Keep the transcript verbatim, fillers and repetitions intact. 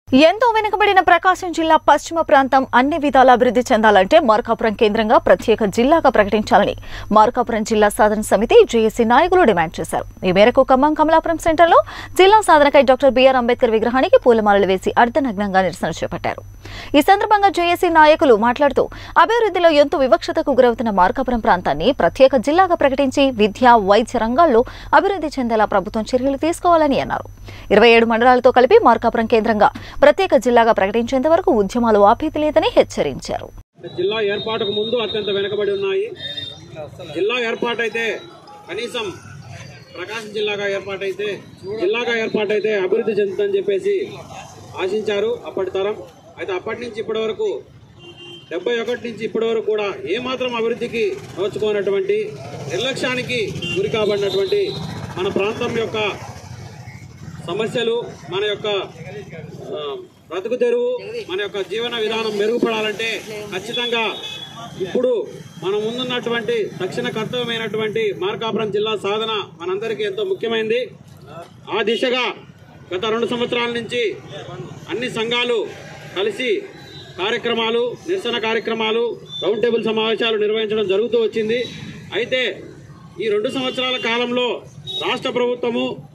ఎంతో వెనుకబడిన ప్రకాశం జిల్లా పశ్చిమ ప్రాంతం అన్ని విధాల అభివృద్ధి చెందాలంటే మార్కాపురం కేంద్రంగా ప్రత్యేక జిల్లాగా ప్రకటించాలని మార్కాపురం జిల్లా సాధన సమితి జేఏసీ నాయకులు డిమాండ్ చేశారు. ఈ మేరకు ఖమ్మం కమలాపురం సెంటర్లో జిల్లా సాధనకై డాక్టర్ బిఆర్ అంబేద్కర్ విగ్రహానికి పూలమాలలు వేసి అర్ధనగ్నంగా నిరసన చేపట్టారు. ఈ సందర్భంగా జేఏసీ నాయకులు మాట్లాడుతూ అభివృద్ధిలో ఎంతో వివక్షతకు గురవుతున్న మార్కాపురం ప్రాంతాన్ని ప్రత్యేక జిల్లాగా ప్రకటించి విద్య, వైద్య రంగాల్లో అభివృద్ధి చెందేలా ప్రభుత్వం చర్యలు తీసుకోవాలని అన్నారు. ఇరవై ఏడు మండలాలతో కలిపి మార్కాపురం కేంద్రంగా ప్రత్యేక జిల్లాగా ప్రకటించేంత వరకు ఉద్యమాలు ఆపేది లేదని హెచ్చరించారు. జిల్లా ఏర్పాటుకు ముందు అత్యంత వెనుకబడి ఉన్నాయి. జిల్లా ఏర్పాటైతే కనీసం ప్రకాశం జిల్లాగా ఏర్పాటైతే జిల్లాగా ఏర్పాటైతే అభివృద్ధి చెందుతుందని చెప్పేసి ఆశించారు అప్పటి తరం. అయితే అప్పటి నుంచి ఇప్పటి వరకు డెబ్బై ఒకటి నుంచి ఇప్పటి వరకు కూడా ఏమాత్రం అభివృద్ధికి నోచుకోనటువంటి, నిర్లక్ష్యానికి గురి కాబడినటువంటి మన ప్రాంతం యొక్క సమస్యలు, మన యొక్క బ్రతుకు తెరువు, మన యొక్క జీవన విధానం మెరుగుపడాలంటే ఖచ్చితంగా ఇప్పుడు మన ముందున్నటువంటి తక్షణ కర్తవ్యమైనటువంటి మార్కాపురం జిల్లా సాధన మనందరికీ ఎంతో ముఖ్యమైనది. ఆ దిశగా గత రెండు సంవత్సరాల నుంచి అన్ని సంఘాలు కలిసి కార్యక్రమాలు, నిరసన కార్యక్రమాలు, రౌండ్ టేబుల్ సమావేశాలు నిర్వహించడం జరుగుతూ వచ్చింది. అయితే ఈ రెండు సంవత్సరాల కాలంలో రాష్ట్ర ప్రభుత్వము